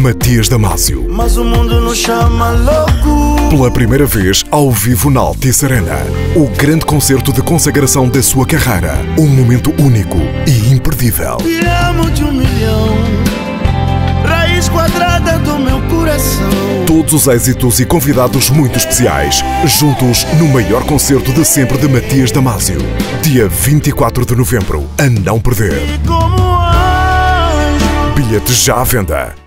Matias Damasio. Mas o mundo nos chama louco. Pela primeira vez, ao vivo na Altice Arena. O grande concerto de consagração da sua carreira. Um momento único e imperdível. Te amo de 1 milhão, raiz quadrada do meu coração. Todos os êxitos e convidados muito especiais, juntos no maior concerto de sempre de Matias Damasio. Dia 24 de novembro, a não perder. E como anjo, Bilhetes já à venda.